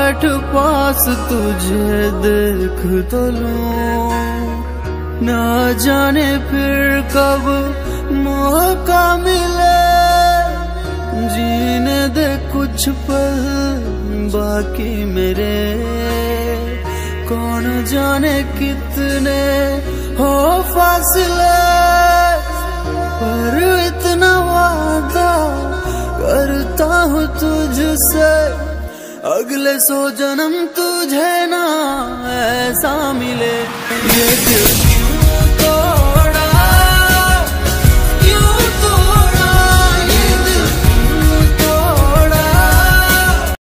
बैठ पास तुझे देख तो लूं, ना जाने फिर कब मौका मिले, जीने दे कुछ पल बाकी मेरे, कौन जाने कितने हो फासले, पर इतना वादा करता हूँ तुझसे, अगले 100 जन्म तुझे ना ऐसा मिले। ये दिल